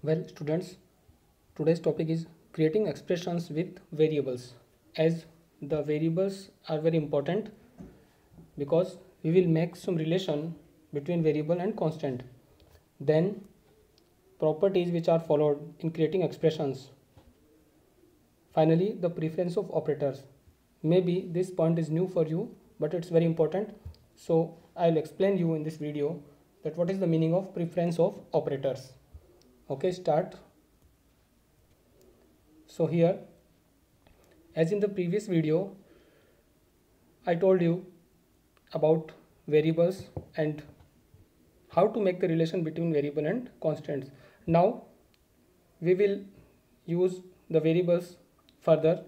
Well, students, today's topic is creating expressions with variables. As the variables are very important because we will make some relation between variable and constant. Then, properties which are followed in creating expressions. Finally, the preference of operators. Maybe this point is new for you, but it's very important. So, I'll explain you in this video that what is the meaning of preference of operators. Okay, start. So here, as in the previous video, I told you about variables and how to make the relation between variable and constants. Now we will use the variables further.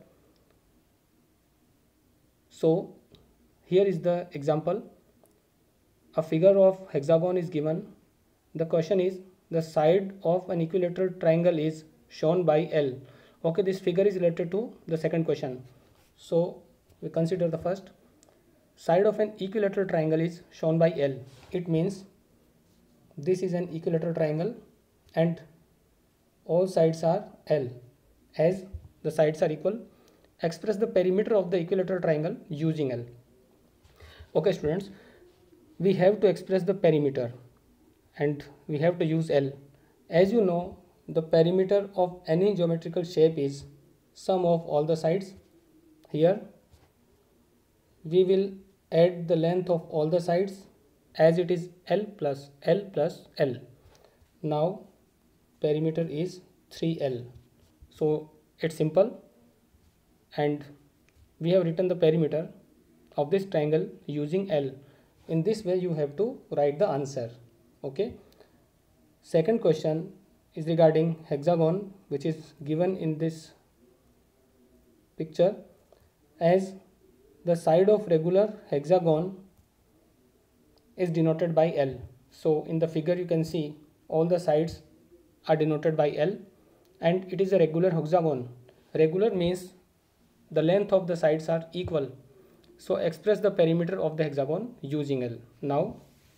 So here is the example. A figure of hexagon is given. The question is the side of an equilateral triangle is shown by L. Okay, this figure is related to the second question. So we consider the first. Side of an equilateral triangle is shown by L. It means this is an equilateral triangle and all sides are L. As the sides are equal, express the perimeter of the equilateral triangle using L. Okay students, we have to express the perimeter and we have to use L. As you know, the perimeter of any geometrical shape is sum of all the sides. Here we will add the length of all the sides as it is L plus L plus L. Now perimeter is 3L. So it's simple and we have written the perimeter of this triangle using L. In this way you have to write the answer. Okay. Second question is regarding hexagon, which is given in this picture. As the side of regular hexagon is denoted by L. So in the figure you can see all the sides are denoted by L and it is a regular hexagon. Regular means the length of the sides are equal. So express the perimeter of the hexagon using L. Now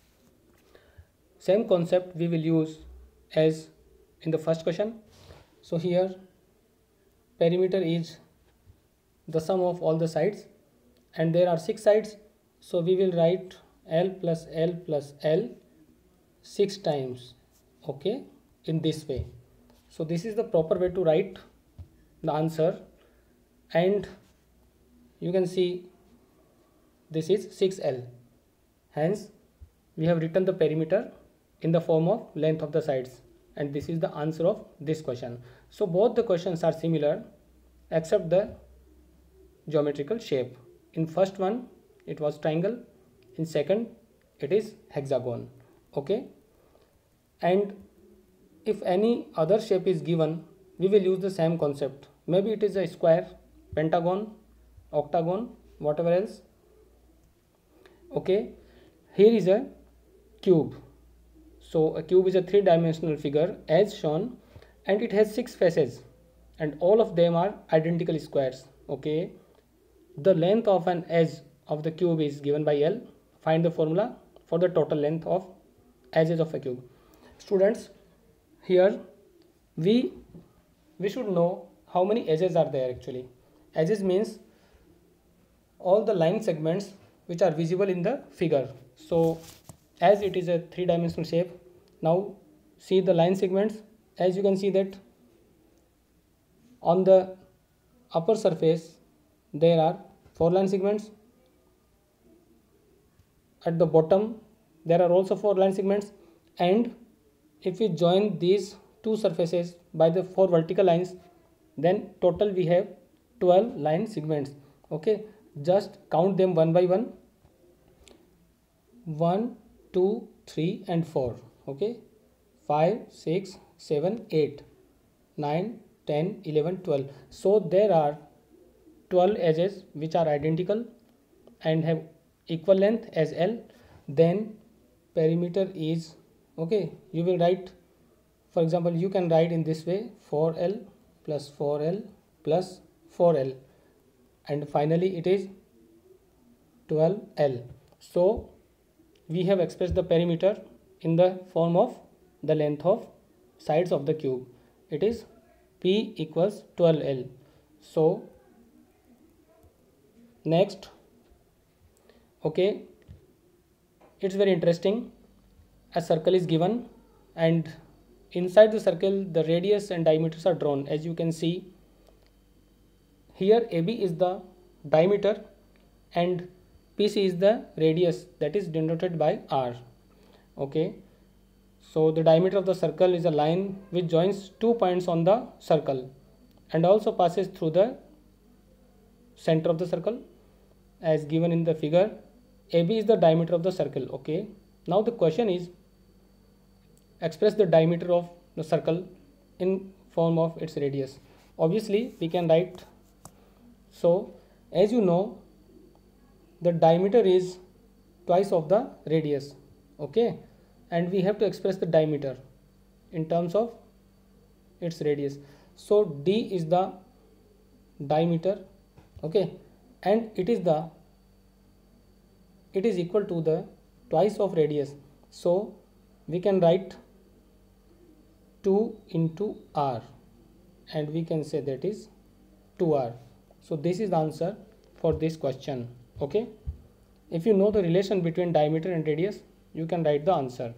same concept we will use as in the first question. So here perimeter is the sum of all the sides and there are 6 sides. So we will write L plus L plus L 6 times. Okay, in this way. So this is the proper way to write the answer and you can see this is 6L. Hence we have written the perimeter in the form of length of the sides and this is the answer of this question. So both the questions are similar except the geometrical shape. In first one it was triangle, in second it is hexagon. Okay, and if any other shape is given we will use the same concept. Maybe it is a square, pentagon, octagon, whatever else. Okay, here is a cube. So a cube is a 3-dimensional figure as shown and it has 6 faces and all of them are identical squares. Okay, the length of an edge of the cube is given by L. Find the formula for the total length of edges of a cube. Students, here we should know how many edges are there actually. Edges means all the line segments which are visible in the figure. So as it is a 3-dimensional shape, now see the line segments. As you can see that on the upper surface there are 4 line segments. At the bottom there are also 4 line segments and if we join these two surfaces by the 4 vertical lines then total we have 12 line segments. Okay, just count them one by one. 1, 2, 3 and 4. Okay, 5, 6, 7, 8, 9, 10, 11, 12. So there are 12 edges which are identical and have equal length as L. Then perimeter is, okay, you will write, for example you can write in this way 4L plus 4L plus 4L and finally it is 12L. So we have expressed the perimeter in the form of the length of sides of the cube. It is P equals 12L. So next, okay, it's very interesting. A circle is given and inside the circle the radius and diameters are drawn. As you can see here, AB is the diameter and PC is the radius, that is denoted by R. Okay, so the diameter of the circle is a line which joins 2 points on the circle and also passes through the center of the circle as given in the figure. AB is the diameter of the circle. Okay, now the question is, express the diameter of the circle in form of its radius. Obviously we can write, so as you know, the diameter is twice of the radius. Okay, and we have to express the diameter in terms of its radius. So D is the diameter, okay, and it is equal to the twice of radius. So we can write 2 into R and we can say that is 2R. So this is the answer for this question. Okay, if you know the relation between diameter and radius, you can write the answer.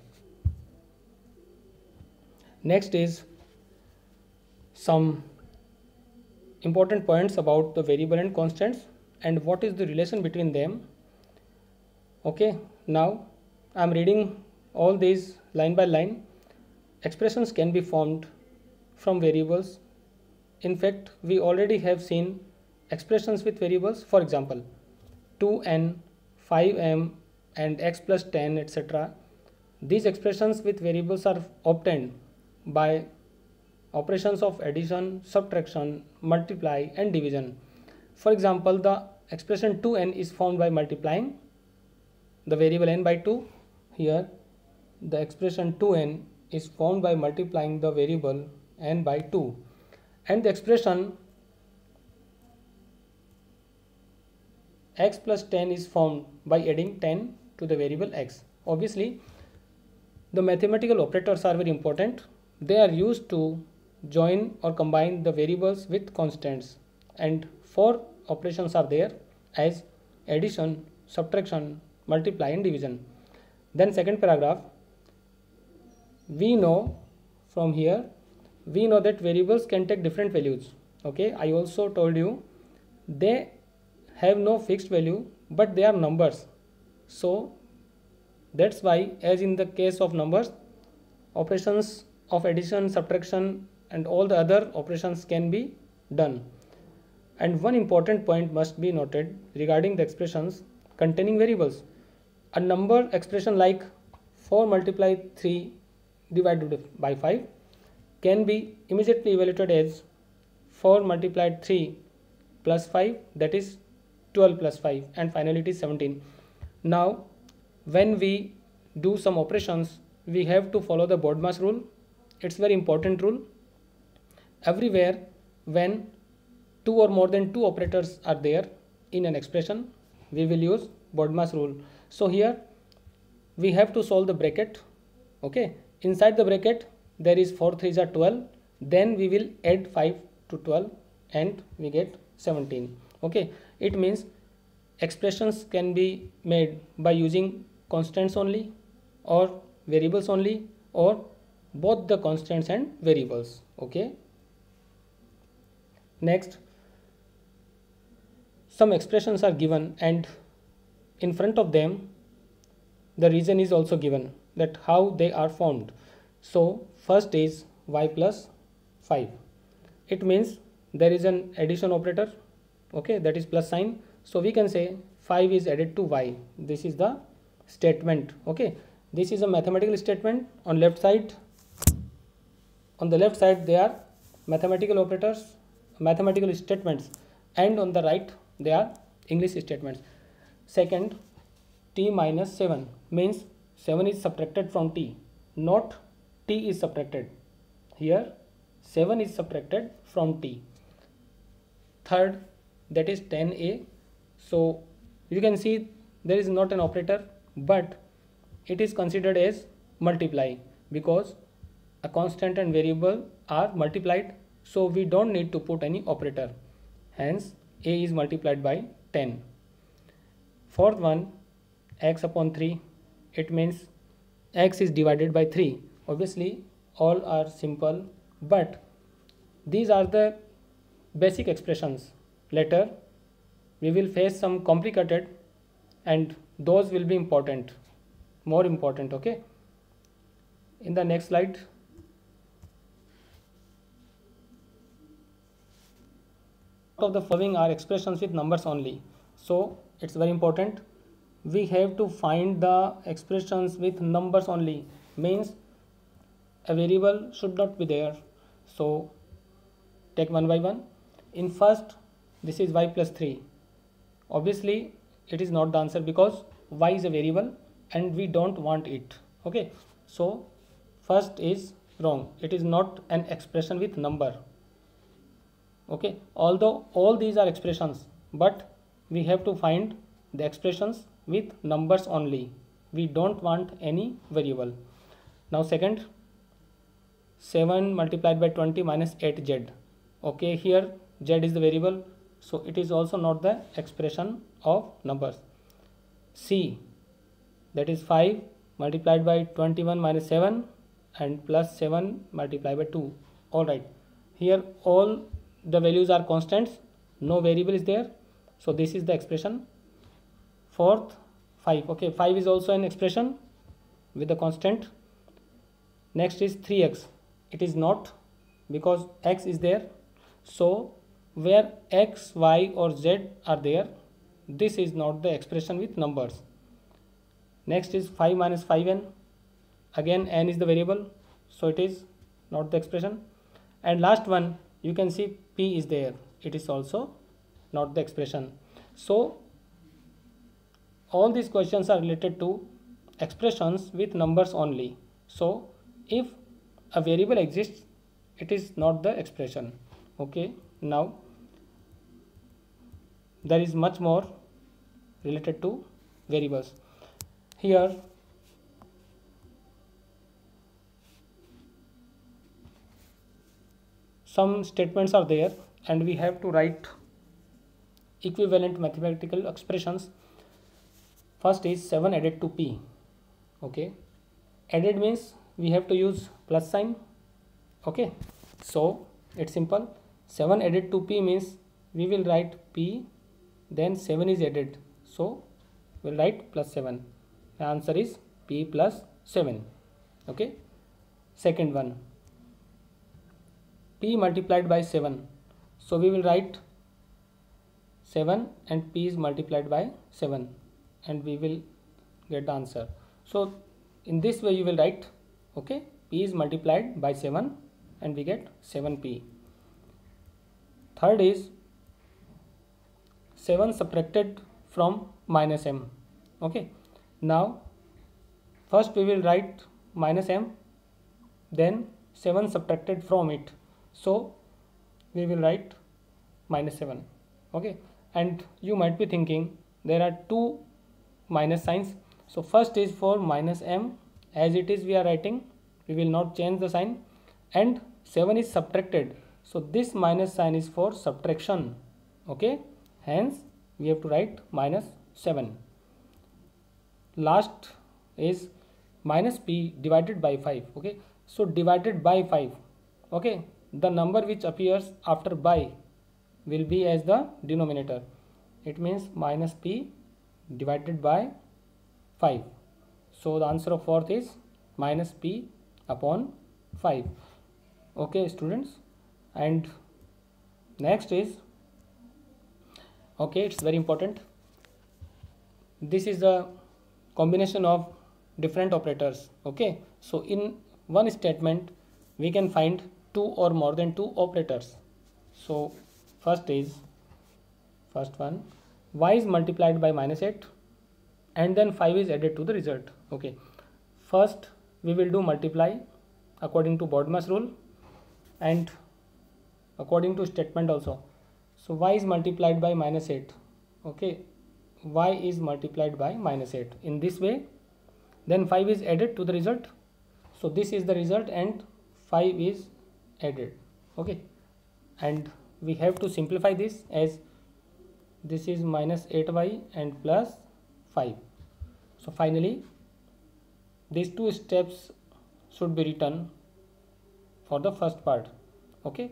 Next is some important points about the variable and constants and what is the relation between them. Okay, now I am reading all these line by line. Expressions can be formed from variables. In fact, we already have seen expressions with variables. For example, 2n, 5m and x plus 10, etc. These expressions with variables are obtained by operations of addition, subtraction, multiply and division. For example, the expression 2n is formed by multiplying the variable n by 2. Here the expression 2n is formed by multiplying the variable n by 2, and the expression x plus 10 is formed by adding 10 to the variable x. Obviously the mathematical operators are very important. They are used to join or combine the variables with constants, and 4 operations are there as addition, subtraction, multiply and division. Then second paragraph, we know from here, we know that variables can take different values. Okay, I also told you they have no fixed value but they are numbers. So that's why, as in the case of numbers, operations of addition, subtraction and all the other operations can be done. And one important point must be noted regarding the expressions containing variables. A number expression like 4 multiplied 3 divided by 5 can be immediately evaluated as 4 multiplied 3 plus 5, that is 12 plus 5, and finally it is 17. Now when we do some operations, we have to follow the BODMAS rule. It's very important rule. Everywhere when 2 or more than 2 operators are there in an expression, we will use BODMAS rule. So here we have to solve the bracket. Okay, inside the bracket there is 4 3s are 12, then we will add 5 to 12 and we get 17. Okay, it means expressions can be made by using constants only or variables only, or both the constants and variables. Okay, next, some expressions are given and in front of them the reason is also given, that how they are formed. So first is y plus 5. It means there is an addition operator, okay, that is plus sign. So we can say 5 is added to y. This is the statement. Okay, this is a mathematical statement. On the left side they are mathematical operators, mathematical statements, and on the right they are English statements. Second, t minus 7 means 7 is subtracted from t, not t is subtracted. Here 7 is subtracted from t. Third, that is 10a. So you can see there is not an operator, but it is considered as multiply because a constant and variable are multiplied, so we don't need to put any operator. Hence a is multiplied by 10. Fourth one, x upon 3, it means x is divided by 3. Obviously all are simple, but these are the basic expressions. Later we will face some complicated, and those will be important, more important. Okay, in the next slide. Of the following are expressions with numbers only, so it's very important. We have to find the expressions with numbers only, means a variable should not be there. So take one by one. In first, this is y plus 3. Obviously it is not the answer because y is a variable and we don't want it. Okay, so first is wrong, it is not an expression with number. Okay, although all these are expressions, but we have to find the expressions with numbers only, we don't want any variable. Now second, 7 multiplied by 20 minus 8z. Okay, here z is the variable, so it is also not the expression of numbers. C, that is 5 multiplied by 21 minus 7 and plus 7 multiplied by 2. Alright, here all the values are constants, no variable is there, so this is the expression. Fourth, 5. Okay, 5 is also an expression with the constant. Next is 3x, it is not because x is there, so where x, y or z are there, this is not the expression with numbers. Next is 5 minus 5n, again n is the variable, so it is not the expression. And last one, you can see p is there, it is also not the expression. So all these questions are related to expressions with numbers only. So if a variable exists, it is not the expression. Okay, now there is much more related to variables. Here some statements are there and we have to write equivalent mathematical expressions. First is 7 added to p. Okay, added means we have to use plus sign. Okay, so it's simple. 7 added to p means we will write p, then 7 is added, so we'll write plus 7. The answer is p plus 7. Okay, second one, p multiplied by 7, so we will write 7 and p is multiplied by 7 and we will get the answer. So in this way you will write, okay, p is multiplied by 7 and we get 7p. Third is 7 subtracted from minus m. Okay, now first we will write minus m, then 7 subtracted from it, so we will write minus 7. Okay, and you might be thinking there are two minus signs, so first is for minus m, as it is we are writing, we will not change the sign, and 7 is subtracted, so this minus sign is for subtraction. Okay, hence we have to write minus 7. Last is minus p divided by 5. Okay, so divided by 5. Okay, the number which appears after by will be as the denominator, it means minus p divided by 5. So the answer of fourth is minus p upon 5. Okay students, and next is, okay, it's very important, this is the combination of different operators. Okay, so in one statement we can find two or more than two operators. So first one, y is multiplied by minus 8 and then 5 is added to the result. Okay, first we will do multiply according to BODMAS rule and according to statement also. So y is multiplied by minus 8. Okay, y is multiplied by minus 8 in this way, then 5 is added to the result, so this is the result and 5 is added. Okay, and we have to simplify this as this is minus 8y and plus 5. So finally these two steps should be written for the first part. Okay,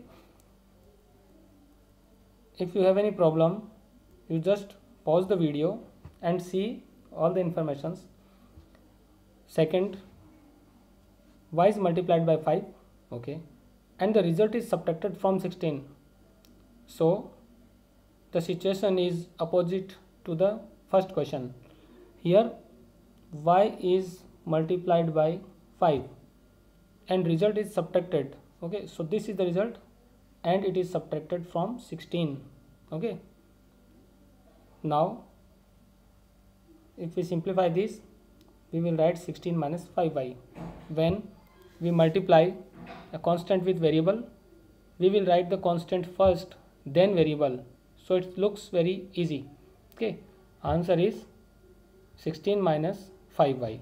if you have any problem, you just pause the video and see all the informations. Second, y is multiplied by 5, okay, and the result is subtracted from 16. So the situation is opposite to the first question. Here y is multiplied by 5 and result is subtracted. Okay, so this is the result and it is subtracted from 16. Okay, now if we simplify this, we will write 16 minus 5y. When we multiply a constant with variable, we will write the constant first, then variable, so it looks very easy. Okay, answer is 16 minus 5y.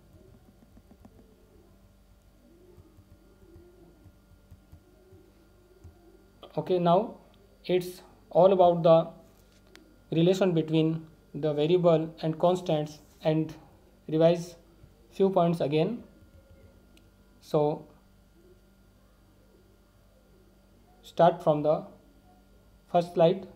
Okay, now it's all about the relation between the variable and constants, and revise few points again. So start from the first slide.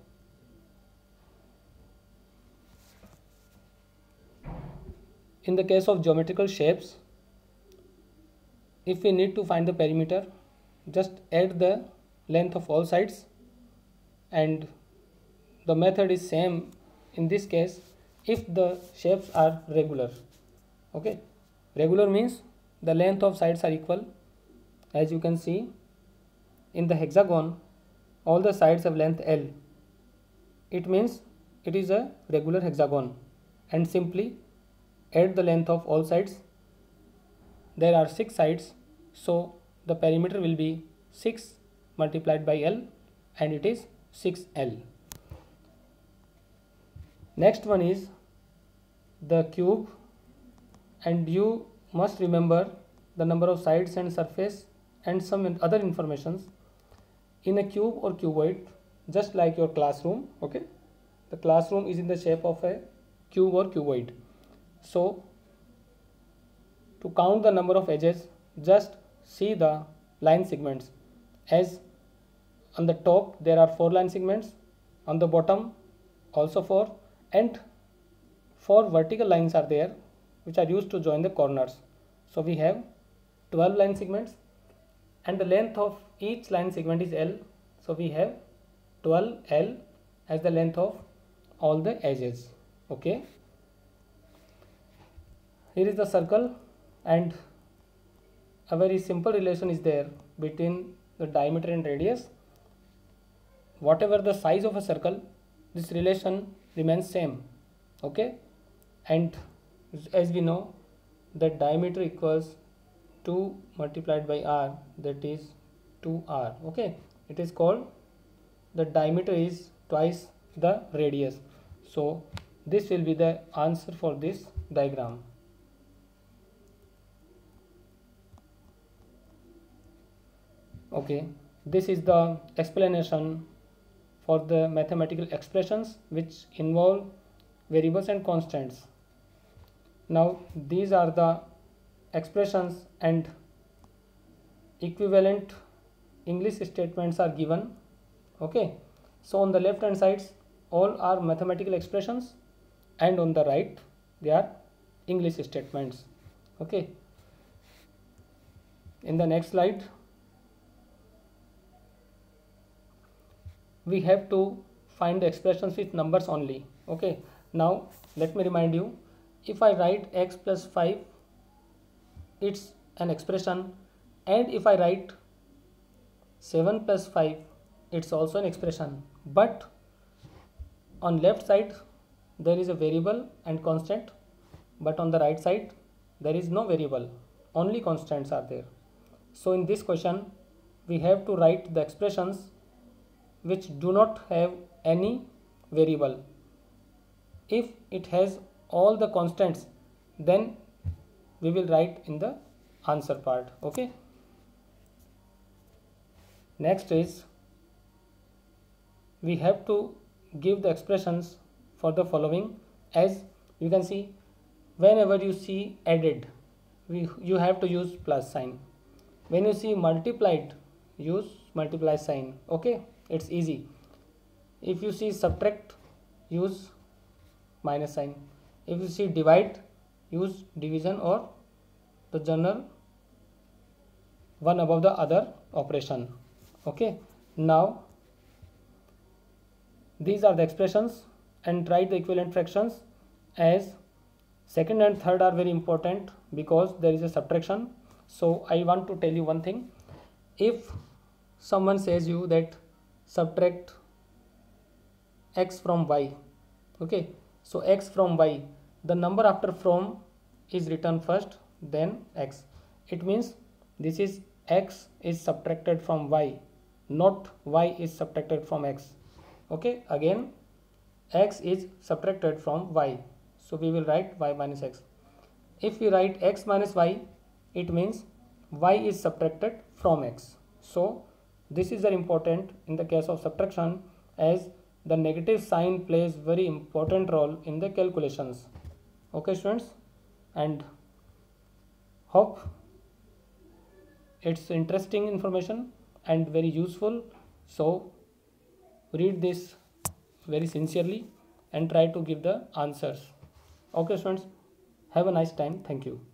In the case of geometrical shapes, if we need to find the perimeter, just add the length of all sides, and the method is same in this case if the shapes are regular. Okay, regular means the length of sides are equal. As you can see in the hexagon, all the sides have length L. It means it is a regular hexagon, and simply add the length of all sides. There are 6 sides, so the perimeter will be 6 multiplied by L, and it is 6L. Next one is the cube, and you must remember the number of sides and surface and some other informations. In a cube or cuboid, just like your classroom, okay, the classroom is in the shape of a cube or cuboid. So to count the number of edges, just see the line segments. As on the top there are 4 line segments, on the bottom also 4, and 4 vertical lines are there which are used to join the corners. So we have 12 line segments, and the length of each line segment is L. So we have 12L as the length of all the edges. Okay, here is the circle, and a very simple relation is there between the diameter and radius. Whatever the size of a circle, this relation remains same. Okay, and as we know that diameter equals 2 multiplied by r, that is 2r. Okay, it is called the diameter is twice the radius. So this will be the answer for this diagram. Okay, this is the explanation for the mathematical expressions which involve variables and constants. Now these are the expressions, and equivalent English statements are given. Okay, so on the left hand sides all are mathematical expressions, and on the right they are English statements. Okay, in the next slide we have to find the expressions with numbers only. Okay, now let me remind you, if I write x plus 5, it's an expression, and if I write 7 plus 5, it's also an expression. But on left side there is a variable and constant, but on the right side there is no variable, only constants are there. So in this question we have to write the expressions which do not have any variable. If it has all the constants, then we will write in the answer part. Okay, Next is we have to give the expressions for the following. As you can see, whenever you see added, you have to use plus sign. When you see multiplied, use multiply sign. Okay, it's easy. If you see subtract, use minus sign. If you see divide, use division or the general one above the other operation. Okay, now these are the expressions, and write the equivalent fractions. As second and third are very important because there is a subtraction. So I want to tell you one thing. If someone says you that subtract x from y, okay, so x from y, the number after from is written first, then x. It means this is x is subtracted from y, not y is subtracted from x. Okay, again x is subtracted from y, so we will write y minus x. If we write x minus y, it means y is subtracted from x. So this is very important in the case of subtraction, as the negative sign plays very important role in the calculations. Okay students, and hope it's interesting information and very useful. So read this very sincerely and try to give the answers. Okay students, have a nice time. Thank you.